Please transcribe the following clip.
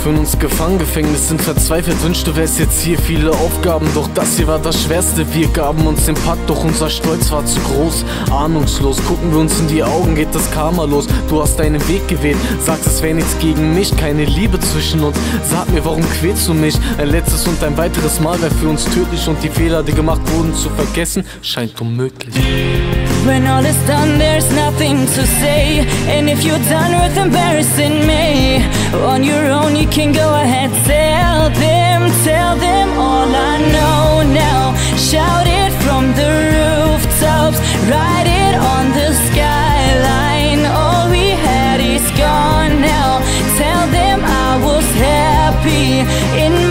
führen uns gefangen, Gefängnis sind verzweifelt. Wünsch, du wärst jetzt hier, viele Aufgaben, doch das hier war das Schwerste. Wir gaben uns den Pakt, doch unser Stolz war zu groß. Ahnungslos gucken wir uns in die Augen, geht das Karma los. Du hast deinen Weg gewählt, sagst, es wäre nichts gegen mich, keine Liebe zwischen uns. Sag mir, warum quälst du mich? Ein letztes und ein weiteres Mal wäre für uns tödlich, und die Fehler, die gemacht wurden, zu vergessen, scheint unmöglich. When all is done, there's nothing to say. And if you're done with embarrassing me, on your own you can go ahead. Tell them all I know now. Shout it from the rooftops, write it on the skyline. All we had is gone now. Tell them I was happy in